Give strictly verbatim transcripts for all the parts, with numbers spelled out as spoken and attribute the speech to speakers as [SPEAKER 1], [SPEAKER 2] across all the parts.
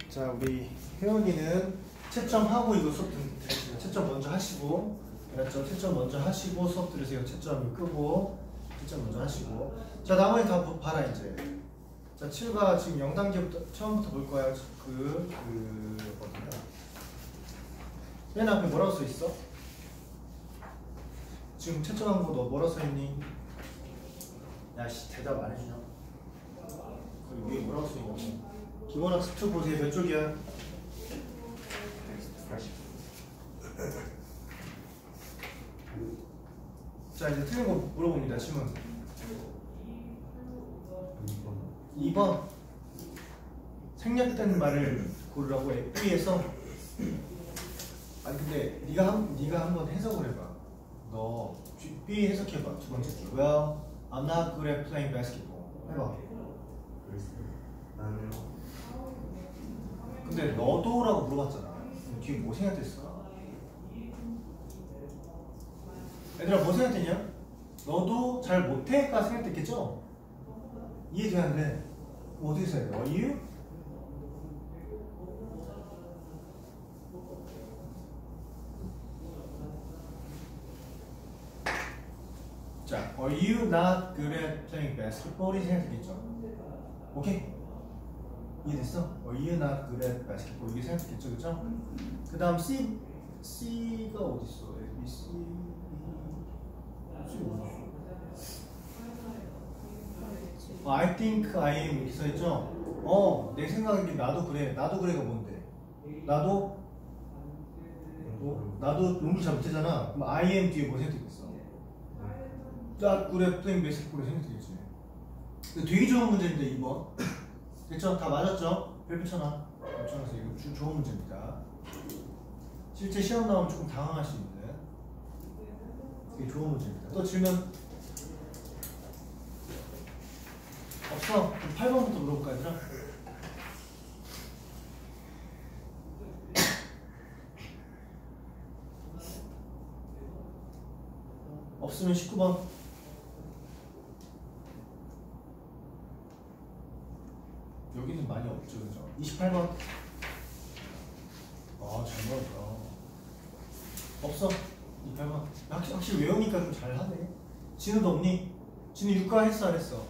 [SPEAKER 1] 자, 우리 혜원이는 채점하고 이거 수업 들으시죠. 채점 먼저 하시고, 알았죠? 채점 먼저 하시고 수업 들으세요. 채점 끄고, 채점 먼저 하시고. 자, 나머지 다 봐라 이제. 자, 칠과 지금 영 단계부터 처음부터 볼 거야. 그, 그 어디다? 맨 앞에 뭐라고 써 있어? 지금 채점한 거 너 뭐라고 써 있니? 야씨 대답 안 해주냐? 거기 위에 뭐라고 써 있냐고. 기본학습 이 보세요. 몇 쪽이야? 자, 이제 틀린 거 물어봅니다. 질문. 이 번 생략된 말을 고르라고 B에서. 아니 근데 네가 한 네가 한번 해석을 해봐. 너 B 해석해봐. 두 번째 줄. Well, I'm not good at playing basketball. 해봐.
[SPEAKER 2] 나는
[SPEAKER 1] 근데 너도라고 물어봤잖아. 뒤에 뭐 생각됐을까? 얘들아 뭐 생각됐냐? 너도 잘 못해가 생각됐겠죠? 이해되는데 뭐 어떻게 써야 돼? Are you? 자, Are you not good at playing basketball이 생각되겠죠? 오케이? 이해됐어? Are you not good at basketball? 이게 생각됐겠죠? 그쵸? 그 다음 C, C가 어딨어? A, B, C, C 어딨어? 어, I think I am 이렇게 써있죠? 어, 내 생각에 나도 그래. 나도 그래가 뭔데? 나도? 뭐? 나도 농구 잘 못하잖아. 그럼 I am 뒤에 뭐 생각되겠어? not good at playing basketball이 생각되겠지. 되게 좋은 문제인데 이 번. 됐죠? 다 맞았죠? 별표 쳐놔. 쳐놔서 이거 주, 좋은 문제입니다. 실제 시험 나오면 조금 당황할 수 있는 되게 좋은 문제입니다. 또 질문? 없어? 그럼 팔 번부터 물어볼까 얘들아? 없으면 십구 번. 여기는 많이 없죠, 그죠? 이십팔 번. 아, 잘 먹었다. 없어. 이십팔 번. 확실히, 확실히 외우니까 좀 잘하네. 진우도 없니? 진우 육과 했어, 안 했어?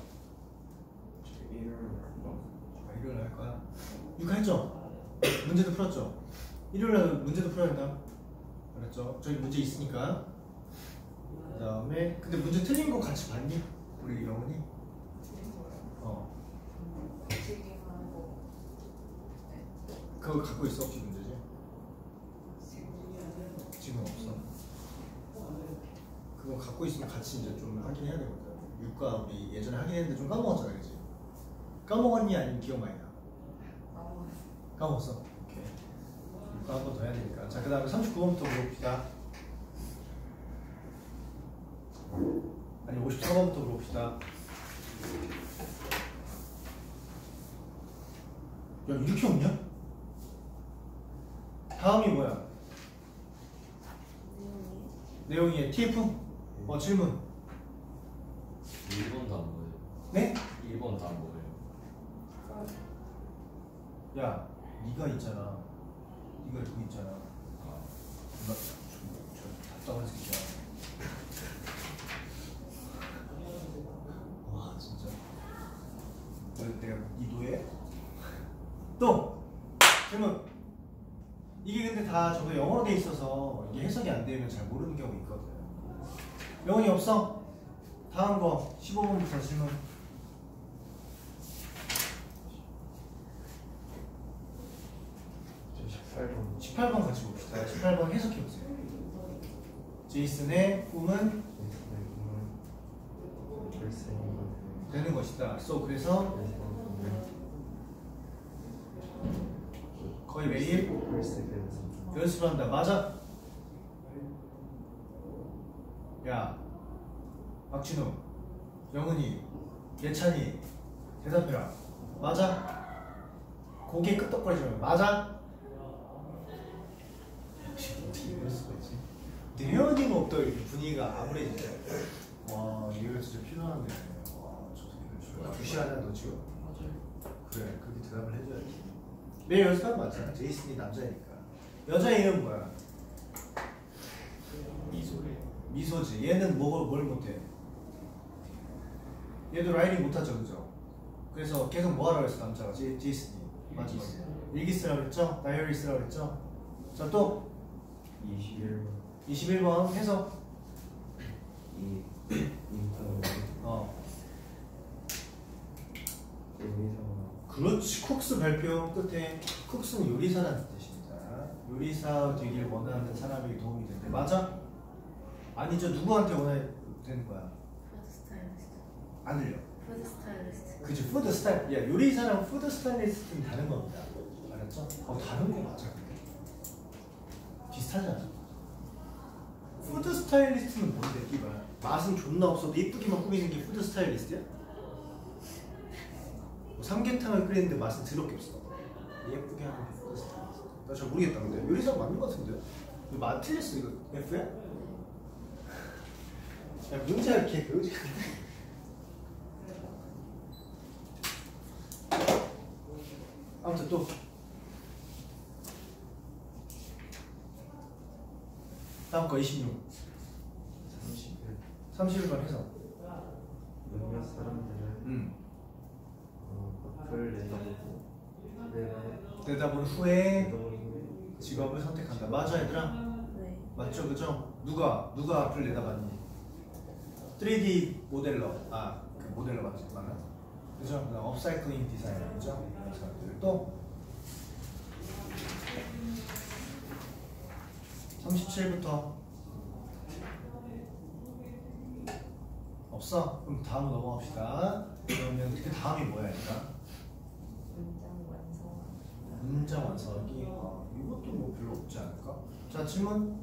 [SPEAKER 1] 아, 일요일날 할 거야. 육과 했죠? 문제도 풀었죠? 일요일날 문제도 풀어야 된다. 알았죠? 저기 문제 있으니까. 그 다음에, 근데 문제 틀린 거 같이 봤니? 우리 영훈이? 어. 그거 갖고 있어? 혹시 문제지? 지금 없어. 그거 갖고 있으면 같이 이제 좀 하긴 해야 되거든. 육과 우리 예전에 하긴 했는데 좀 까먹었잖아, 그지? 까먹었니? 아니면 기억 많이 나? 까먹었어. 오케이. 육과 한 번 더 해야 되니까. 자, 그 다음에 삼십구 번부터 물어봅시다. 아니, 오십사 번부터 물어봅시다. 야, 이렇게 없냐? 다음이 뭐야? 내용이 티에프? 어, 질문.
[SPEAKER 3] 일 번 다 뭐예요?
[SPEAKER 1] 네?
[SPEAKER 3] 일 번 다 뭐예요?
[SPEAKER 1] 야, 네가 있잖아. 네가 여기 있잖아.
[SPEAKER 3] 아,
[SPEAKER 1] 나, 저, 저 답답한 새끼야. 와, 진짜. 너, 내가 이 노예? 또! 질문! 이게 근데 다 저거 영어로 돼 있어서 이게 해석이 안 되면 잘 모르는 경우 있거든. 영혼이 없어? 다음 거 십오 번부터 질문.
[SPEAKER 2] 십팔 번.
[SPEAKER 1] 십팔 번 같이 봅시다. 십팔 번 해석해보세요. 제이슨의 꿈은 되는 것이다. So, 그래서 거의 매일 연습을 한다. 맞아? 야, 박진우, 영훈이, 예찬이, 대답해라. 맞아? 고개 끄덕거리지 말고 맞아? 역시 어떻게 이럴 수가 있지? 근데 혜원이는 없다 이렇게 분위기가 아무래지죠. 와, 이거 진짜 필요한데. 와, 저 새끼들 두 시간이나 너 지금.
[SPEAKER 3] 맞아요.
[SPEAKER 1] 그래, 그렇게 대답을 해줘야지. 매일 연습하는 거 맞잖아. 제이슨이 남자니까. 여자 이름 뭐야?
[SPEAKER 3] 미소래.
[SPEAKER 1] 미소지. 얘는 뭐, 뭘 못해? 얘도 라이딩 못하죠, 그죠? 그래서 계속 뭐 하라고 했어, 남자가? 제, 제이슨이. 마지막에. 일기 쓰라고 그랬죠? 다이어리 쓰라고 그랬죠? 자, 또
[SPEAKER 2] 이십일 번
[SPEAKER 1] 이십일 번 해서
[SPEAKER 2] 이 인턴
[SPEAKER 1] 어
[SPEAKER 2] 요리사가
[SPEAKER 1] 그렇지. 쿡스 발표 끝에 쿡스는 요리사라는 뜻입니다. 요리사 되길 원하는 사람에게 도움이 된대. 맞아? 아니죠. 누구한테 원해야 되는 거야?
[SPEAKER 4] 푸드 스타일리스트.
[SPEAKER 1] 안 들려.
[SPEAKER 4] 푸드 스타일리스트.
[SPEAKER 1] 그치. 푸드 스타일. 야, 요리사랑 푸드 스타일리스트는 다른 겁니다. 알았죠? 어, 다른 거 맞아. 근데. 비슷하잖아. 푸드 스타일리스트는 뭔데, 끼발? 맛은 존나 없어도 이쁘게만 꾸미는 게 푸드 스타일리스트야? 뭐 삼계탕을 끓이는데 맛은 더럽게 없어. 예쁘게 하는 게 푸드 스타일리스트. 나 잘 모르겠다. 근데 요리사 맞는 거 같은데? 이거 맛 틀렸어. 이거 F야? 야, 문제가 이렇게 그거지. 아무튼 또 다음 거 이십육.
[SPEAKER 2] 삼십일
[SPEAKER 1] 삼십일 번 해서.
[SPEAKER 2] 몇몇 사람들은
[SPEAKER 1] 음.
[SPEAKER 2] 어, 앞을 내다보고 내가
[SPEAKER 1] 대답은 후에
[SPEAKER 2] 내다보고
[SPEAKER 1] 직업을 선택한다. 맞아, 얘들아?
[SPEAKER 4] 네.
[SPEAKER 1] 맞죠, 그죠? 누가 누가 앞을 내다봤니? 쓰리디 모델러, 아, 그 모델러 맞지, 맞나? 그죠? 그다음 업사이클링 디자이너, 그죠? 이런 사람들. 또 삼십칠부터 없어? 그럼 다음으로 넘어갑시다. 그러면 그 다음이 뭐야, 얘들아?
[SPEAKER 4] 문장 완성.
[SPEAKER 1] 문장 완성하기. 어, 이것도 뭐 별로 없지 않을까? 자, 질문.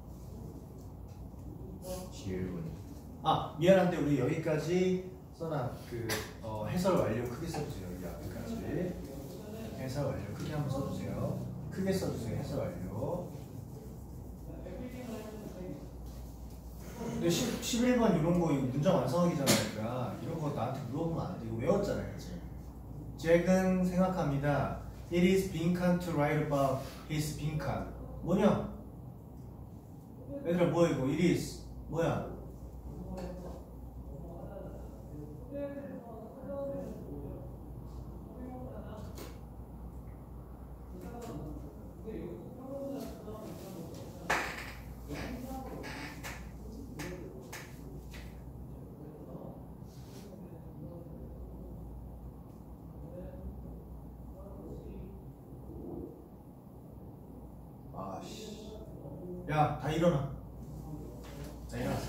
[SPEAKER 3] 십일 번.
[SPEAKER 1] 아, 미안한데 우리 여기까지 써놔. 그 어, 해설 완료 크게 써주세요. 여기 앞에까지 해설 완료 크게 한번 써주세요. 크게 써주세요. 해설 완료. 근데 십일 번 이런 거 이거 문장 완성하기잖아. 그러니까 이런 거 나한테 물어보면 안 돼. 이거 외웠잖아요, 그치? 잭은 생각합니다. It is 빈칸 to write about his 빈칸. 뭐냐? 얘들아, 뭐야 이거? It is 뭐야? 아씨. 야, 다 일어나. 자, 일어나세요.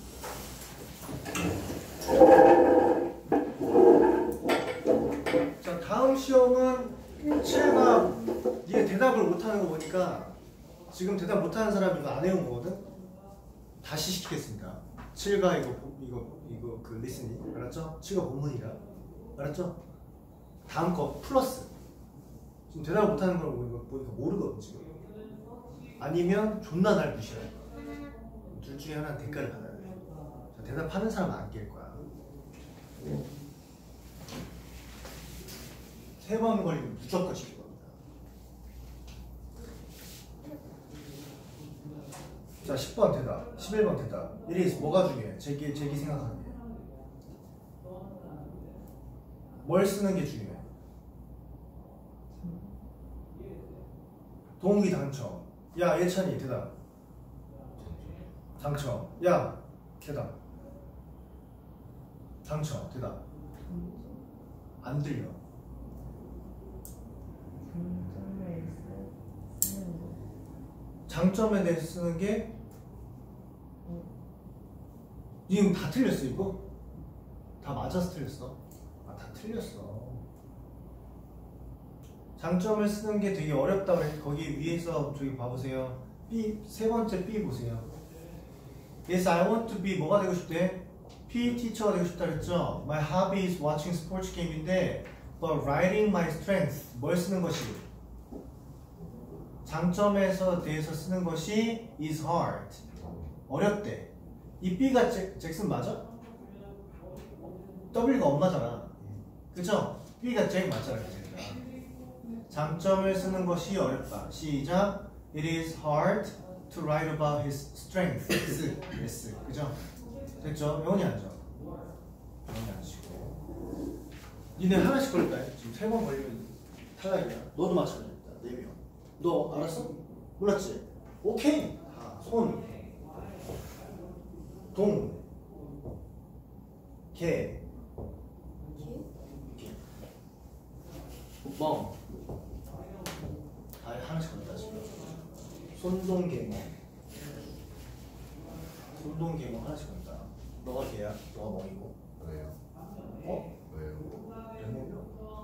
[SPEAKER 1] 자, 다음 시험은 칠과 니가 대답을 못하는 거 보니까 지금 대답 못하는 사람이 이거 안 해온 거거든? 다시 시키겠습니다. 칠과 이거 이거 이거 그 리스닝 알았죠? 칠과 본문이라 알았죠? 다음 거 플러스. 지금 대답 못하는 걸 보니까 모르거든 지금. 아니면 존나 날 무시해. 둘 중에 하나는 대가를 받아야 돼. 자, 대답하는 사람은 안 깰 거야. 세 번 걸리면 무조건 시킬 겁니다. 자, 십 번 대답, 십일 번 대답. It is 뭐가 중요해? 제기, 제기 생각하기에. 뭘 쓰는 게 중요해? 동기 당첨. 야, 예찬이 대답. 당첨. 야, 대답. 당첨. 대답. 안 들려.
[SPEAKER 4] 장점을 쓰는 거.
[SPEAKER 1] 장점에 대해서 쓰는 게 지금 다 틀렸어 이거? 다 맞아서 틀렸어? 아, 다 틀렸어. 장점을 쓰는 게 되게 어렵다고 그래. 거기 위에서 저기 봐보세요. B 세 번째 B 보세요. Yes, I want to be 뭐가 되고 싶대? 피이 티처가 되고 싶다 그랬죠? My hobby is watching sports game인데 but writing my strength 뭘 쓰는 것이? 장점에서 대해서 쓰는 것이 is hard 어렵대. 이 B가 잭, 잭슨 맞아? W가 엄마잖아. 그죠? B가 잭 맞잖아. 장점을 쓰는 것이 어렵다. 시작. It is hard to write about his strengths. yes. 그죠? 됐죠? 영원히 앉아. 영원히 앉으시고. 니네 하나씩 걸렸다. 지금 세 번 걸리면 탈락이야. 너도 마찬가지다. 네 명. 너 알았어? 몰랐지? 오케이. 다. 손. 동. 개. 멍. 다 하나씩 걸렸다 지금. 손동개멍. 손동개멍 하나씩 걸렸다. 너가 개야. 너가 멍이고.
[SPEAKER 3] 왜요?
[SPEAKER 1] 어?
[SPEAKER 3] 왜요?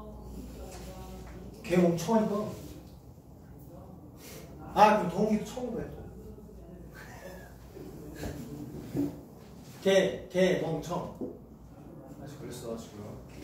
[SPEAKER 1] 개멍 처음 해봐. 아 그럼 동욱이도 처음 해. 개, 개, 멍청. 다시 걸렸어 지금.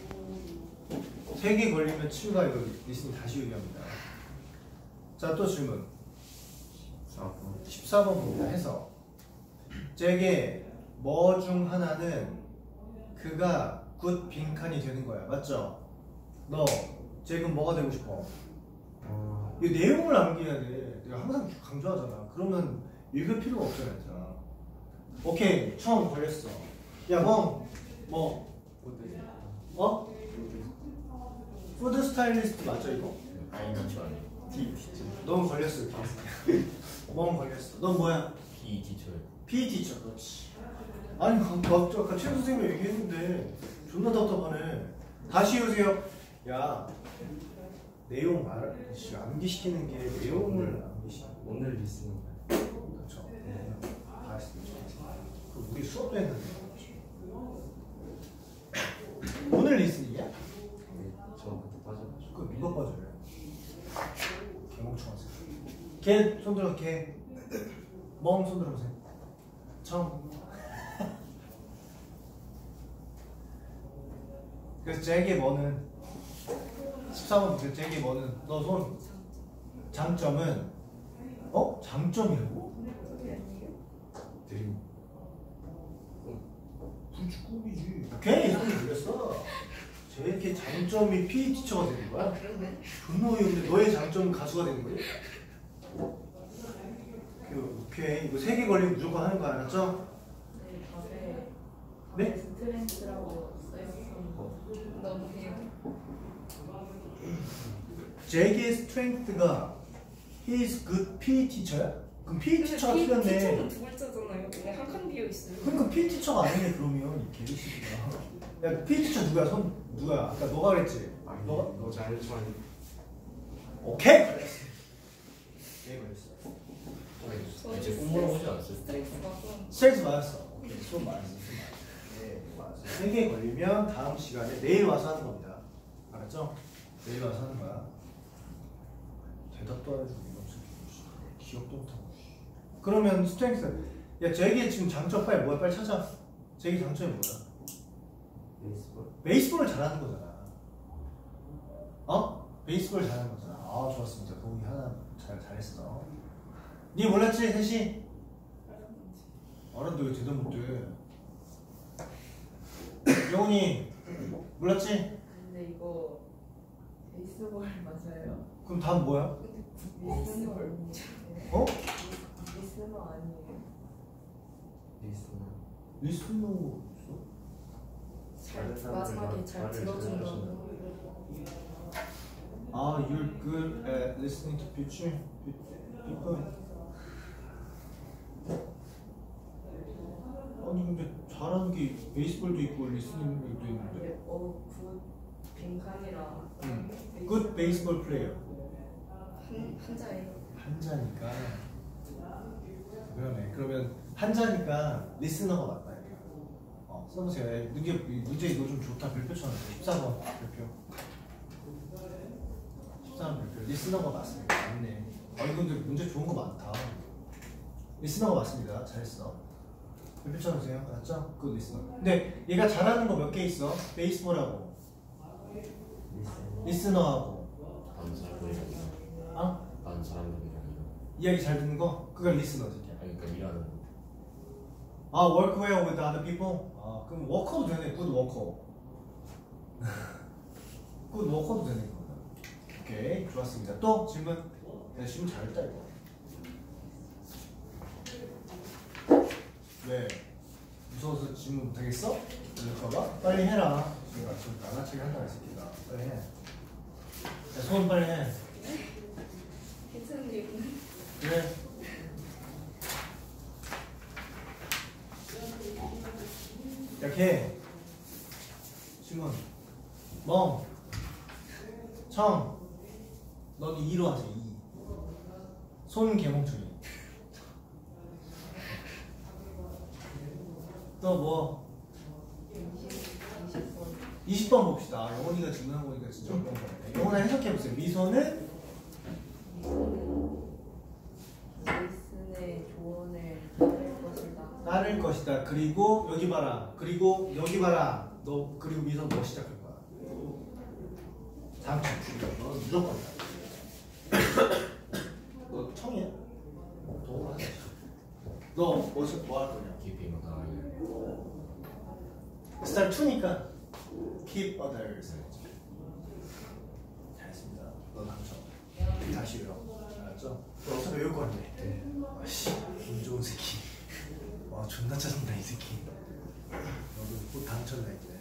[SPEAKER 1] 세 개 걸리면 친구가 이거 리스닝 다시 얘기합니다. 자 또 질문.
[SPEAKER 2] 사 번.
[SPEAKER 1] 십사 번 봅니다. 해서 제게 뭐 중 하나는 그가 굿 빈칸이 되는 거야. 맞죠? 너 지금 뭐가 되고 싶어?
[SPEAKER 2] 어,
[SPEAKER 1] 이 내용을 남겨야 돼. 내가 항상 강조하잖아. 그러면 읽을 필요가 없잖아. 진짜. 오케이 처음 걸렸어. 야 뭐? 뭐? 어? 푸드 스타일리스트 맞죠 이거?
[SPEAKER 3] 아니 티처 아니에요.
[SPEAKER 1] D. 넌 걸렸어. 넌 걸렸어. 넌 뭐야?
[SPEAKER 3] P 티처요.
[SPEAKER 1] P 티처. 그렇지. 아니 아까, 아까 최 선생님이 얘기했는데 존나 답답하네. 다시 해주세요. 야 내용 말 암기시키는 게 내용을 암기시키는 거.
[SPEAKER 2] 오늘 리스닝.
[SPEAKER 1] 그렇죠. 다 했습니다. 그 우리 수업도 했는데. 오늘 리스닝이야?
[SPEAKER 2] 네, 저 그때 빠져가지고.
[SPEAKER 1] 그 누가 빠져요? 개멍청하세요. 개 손들어 개. 멍 손들어 보세요. 청. 그래서 제게 뭐는 십사 번 그 제게 뭐는 너 손. 장점은 어? 장점이라고?
[SPEAKER 2] 드림.
[SPEAKER 1] 불축구이지. 오케이 손이 들렸어. 제게 장점이 피이 티처가 되는 거야? 존나 어이없는데 너의 장점은 가수가 되는 거야? 오케이 이거 세 개 걸리면 무조건 하는 거 알았죠?
[SPEAKER 4] 네, 답에
[SPEAKER 1] 네?
[SPEAKER 4] 스트렝스라고 써있었는데 너무 해요.
[SPEAKER 1] 제게 스트렝스가 He's good 피이 티처야? 그럼 피이 티처가 틀렸네.
[SPEAKER 5] 티처는 두 글자잖아요. 근데 한 칸 비어 있어요.
[SPEAKER 1] 그러니까 피이 티처가 아니네 그러면 이 개새끼가. 야 피이 티처 누구야? 손 누구야? 아까 너가 그랬지?
[SPEAKER 2] 아니,
[SPEAKER 1] 너가?
[SPEAKER 2] 너 잘했지만
[SPEAKER 1] 오케이! 네 걸렸어.
[SPEAKER 3] 아니, 이제 꼭 물어보지 않았어요?
[SPEAKER 5] 스트레스 받고
[SPEAKER 1] 스트레스 맞았어. 오케이 수업 맞았어. 수업 맞았어. 네 맞았어. 세 개 걸리면 다음 시간에 내일 와서 하는 겁니다. 알았죠? 내일 와서 하는 거야. 대답도 안 해주고 이거 무슨 기억도 못하고. 그러면 스트렝스. 야 제게 지금 장점 빨리 뭐야? 빨리 찾아. 제게 장점이 뭐야?
[SPEAKER 2] 베이스볼.
[SPEAKER 1] 베이스볼을 잘하는 거잖아. 어? 베이스볼 잘하는 거잖아. 아 좋았습니다. 도움이 하나 잘 잘했어. 니 몰랐지 셋이? 알았는데 왜 대답 못해? 영훈이 몰랐지?
[SPEAKER 4] 근데 이거 베이스볼 맞아요?
[SPEAKER 1] 그럼 답 뭐야?
[SPEAKER 4] 베이스볼
[SPEAKER 1] 어?
[SPEAKER 4] 리스너 아니에요?
[SPEAKER 2] 리스닝.
[SPEAKER 1] 리스너 있어?
[SPEAKER 5] 잘 마지막에 잘 들어준다고.
[SPEAKER 1] 아, you're good at listening to people. people. 아니 근데 잘하는 게 베이스볼도 있고 리스닝도 있는데.
[SPEAKER 4] 근데 어굿 빈칸이라
[SPEAKER 1] 응. Good baseball player.
[SPEAKER 5] 한 한자예요.
[SPEAKER 1] 한자니까. 그러네. 그러면 한자니까 리스너가 맞다. 어, 써보세요. 문제 문제 이거 좀 좋다. 별표 쳐놨어요. 십사 번 별표. 십사 번 별표. 리스너가 맞습니다. 맞네. 아 이거 근데 문제 좋은 거 많다. 리스너가 맞습니다. 잘했어. 별표 쳐놓으세요. 알았죠? 그 리스너. 근데 얘가 잘하는 거 몇 개 있어? 베이스볼하고
[SPEAKER 2] 리스닝.
[SPEAKER 1] 리스너하고
[SPEAKER 3] 다른 사람들이랑
[SPEAKER 1] 어?
[SPEAKER 3] 다른 사람들이랑
[SPEAKER 1] 이야기 잘 듣는 거? 그건 리스너지.
[SPEAKER 3] 아니 그러니까 일하는 거.
[SPEAKER 1] 아, work well with other people? 아, 그럼 워커도 되네. good worker. good worker도 되네. 그거는. 오케이, 좋았습니다. 또 질문. 내 질문 잘했다 이거. 왜? 무서워서 질문 못하겠어? 그럴까봐? 빨리 해라. 내가 지금 나나치게 한다 이 새끼가. 빨리 해. 야, 손 빨리 해.
[SPEAKER 5] 괜찮은데 이거.
[SPEAKER 1] 그래. 이렇게 질문. 멍. 청. 너도 이로 하세요. 이. 손 개몽충이. 또 뭐? 이십 번 봅시다. 영원이가 질문한 거니까 진짜 어려운 거네. 영원아 해석해보세요. 미소는
[SPEAKER 4] 제이슨의 조언을 따를 것이다.
[SPEAKER 1] 따를 것이다. 그리고 여기 봐라. 그리고 여기 봐라. 너 그리고 미소 뭐 시작할 거야? 다음 주 죽여. 너 무조건. 너 청이야? 너 너뭐 뭐 할 거냐?
[SPEAKER 3] Keeping an eye.
[SPEAKER 1] Start two니까 keep others. 잘했습니다. 너 당첨. 다시 외워. 알았죠? 너 어차피 외울 건데. 아씨, 운 좋은 새끼. 와, 존나 짜증나 이 새끼. 너도 곧 당첨이다 이제.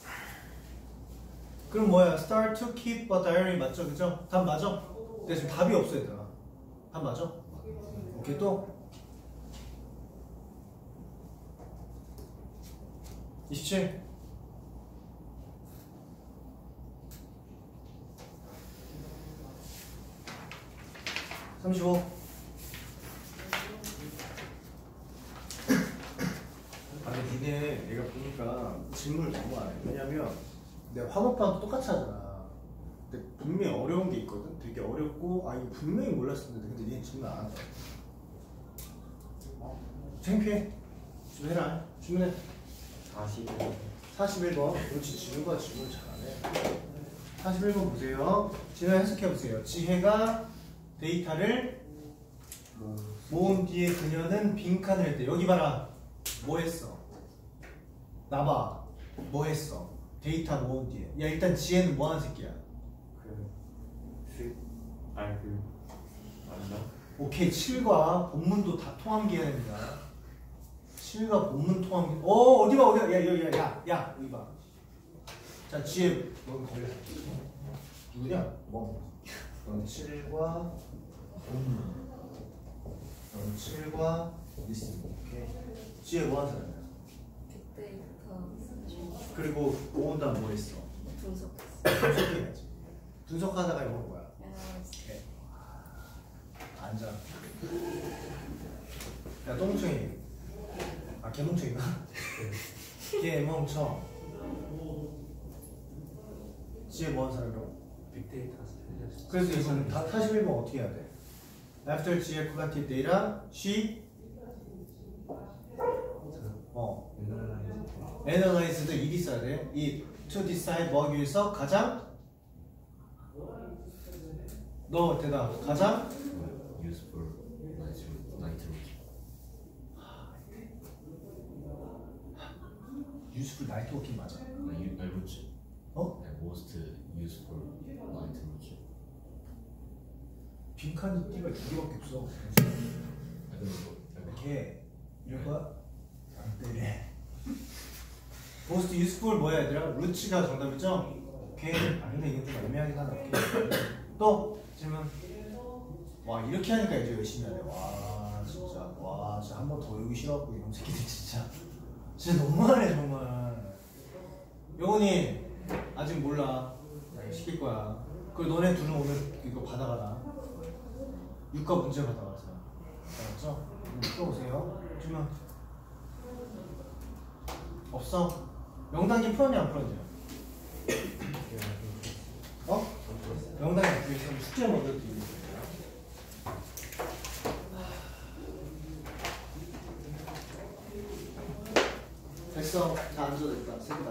[SPEAKER 1] 그럼 뭐야? Start to keep a diary 맞죠, 그죠? 답 맞아? 근데 지금 답이 없어 얘들아. 답 맞아? 오케이 또. 이십칠. 삼십오. 아니 니네 내가 보니까 질문을 너무 안 해. 왜냐면 내가 화법판도 똑같이 하잖아. 근데 분명히 어려운 게 있거든. 되게 어렵고 아 이거 분명히 몰랐을 텐데 근데 니네 질문 안 한다. 어? 창피해. 질문해라. 질문해.
[SPEAKER 2] 사십일.
[SPEAKER 1] 사십일 번. 그렇지, 지우가 질문을 잘하네. 사십일 번 보세요. 지혜 해석해보세요. 지혜가 데이터를 모은 뒤에 그녀는 빈칸을 했대. 여기 봐라. 뭐 했어? 나봐. 뭐 했어? 데이터 모은 뒤에. 야, 일단 지혜는 뭐 하는 새끼야?
[SPEAKER 2] 그 스. 아니 그 맞나?
[SPEAKER 1] 오케이, 칠과 본문도 다 통함기해야 됩니다. 칠과 본문 통함기. 어, 어디 봐, 어디 봐. 야, 여기, 야, 야, 야, 여기 봐. 자, 지혜, 넌 걸려. 누구냐? 뭐? 넌 칠과 본문. 넌 칠과 리슨. 오케이. 지혜 뭐 하는 사람이야?
[SPEAKER 5] 빅데이터
[SPEAKER 1] 그리고 모은 다음 뭐 했어?
[SPEAKER 5] 분석했어.
[SPEAKER 1] 분석해야지. 분석하다가 이거 뭐야?
[SPEAKER 5] 애널리스트.
[SPEAKER 1] 오케이. 앉아. 야, 똥멍청이. 아, 개멍청이가? 개멍청. 지혜 뭐 하는 사람이라고?
[SPEAKER 2] 빅데이터 스페셜리스트.
[SPEAKER 1] 그래서 이거는 다 사십일 번 어떻게 해야 돼? After 지혜 collected data, she 어
[SPEAKER 2] 애널라이즈.
[SPEAKER 1] analyzed 일 있어야 돼. 이 to decide 뭐하기 위해서 가장 너 대답 가장
[SPEAKER 3] Useful night night routine.
[SPEAKER 1] useful night working 맞아.
[SPEAKER 3] 아니 유- 아니 routine.
[SPEAKER 1] 어?
[SPEAKER 3] 아니, most useful night routine.
[SPEAKER 1] 빈칸이 띠가 두 개밖에 없어.
[SPEAKER 3] 아 근데 뭐 약간
[SPEAKER 1] 이렇게 이럴 거야? 안 돼. most useful 뭐야 얘들아? 루치가 정답이죠? 오케이. 아 근데 이건 좀 애매하긴 하다. 오케이. 또 질문. 와 이렇게 하니까 이제 열심히 하네. 와 진짜 와 진짜 한 번 더 여기 싫어갖고 이런 새끼들 진짜 진짜 너무하네 정말. 영훈이 아직 몰라. 나 이거 시킬 거야. 그리고 너네 둘은 오늘 이거 받아가라. 육과 문제 받아가자. 알았죠? 풀어보세요. 질문. 없어. 명단지 풀었냐 안 풀었냐? 어? 명단지 안 풀었으면 숙제 먼저 드리고 있어요. 됐어. 다 앉아도 됐다. 셋다.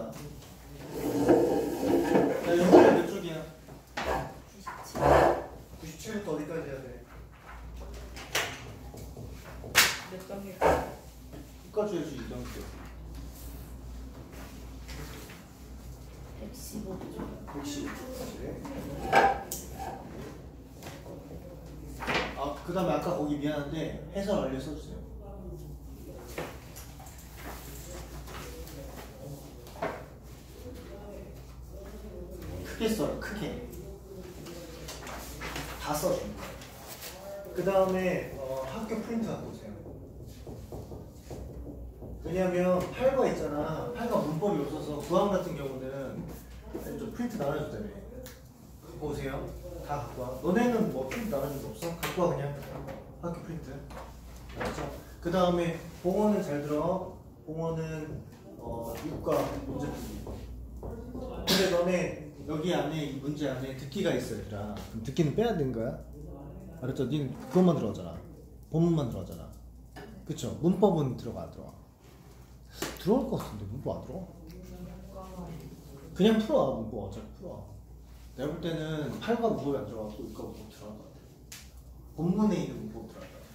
[SPEAKER 1] 야, 영단이 몇 쪽이야? 구십칠부터 어디까지 해야 돼?
[SPEAKER 5] 몇 단계?
[SPEAKER 1] 끝까지 해야지 이 단계.
[SPEAKER 5] 백십오 쪽.
[SPEAKER 1] 백십오 쪽까지. 그 다음에 아까 거기 미안한데 해설 알려 써주세요. 크게 써요. 크게 다 써줍니다. 그 다음에 어, 학교 프린트 갖고 오세요. 왜냐면 팔 과 있잖아. 팔 과 문법이 없어서 구항 같은 경우는 좀 프린트 나눠줬다며. 갖고 오세요. 다 갖고 와. 너네는 뭐 프린트 나눠준 거 없어? 갖고 와 그냥. 학교 프린트. 알았죠? 그 다음에 봉어는 잘 들어. 봉어는 어, 육과 문제 풀기. 근데 너네 여기 안에 이 문제 안에 듣기가 있어 얘들아. 그럼 듣기는 빼야 되는 거야. 알았죠? 니는 그것만 들어가잖아. 본문만 들어가잖아. 그쵸? 문법은 들어가 안 들어가? 들어올 것 같은데 문법 안 들어가? 그냥 풀어. 문법 어차피 풀어. 내가 볼 때는 팔 과 문법이 안 들어가고 육 과 문법 들어갈 것 같아. 본문에 있는 문법 들어갈 것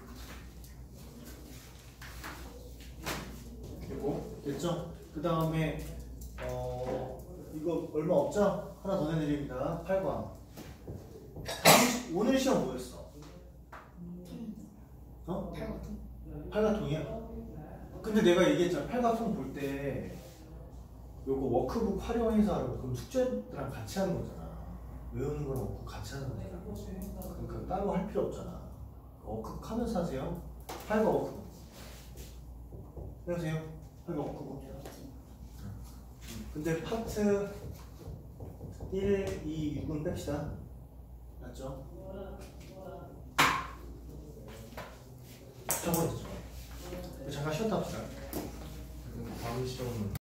[SPEAKER 1] 같아. 그리고 됐죠? 그 다음에 어 이거 얼마 없죠? 하나 더 내드립니다. 팔 과 다음, 오늘 시험 뭐였어? 어? 팔과통이야? 근데 내가 얘기했잖아. 팔과통 볼 때 요거 워크북 활용해서 하는 거 그럼 숙제랑 같이 하는 거잖아. 외우는 건 없고 같이 하는 거잖아. 그러니까 따로 할 필요 없잖아. 워크북 하면서 하세요. 팔과 워크북 해보세요. 팔과 워크북. 근데 파트 일, 이, 육은 뺍시다. 맞죠? 저번에 잠깐 쉬었다 합시다.
[SPEAKER 3] 다음 시험은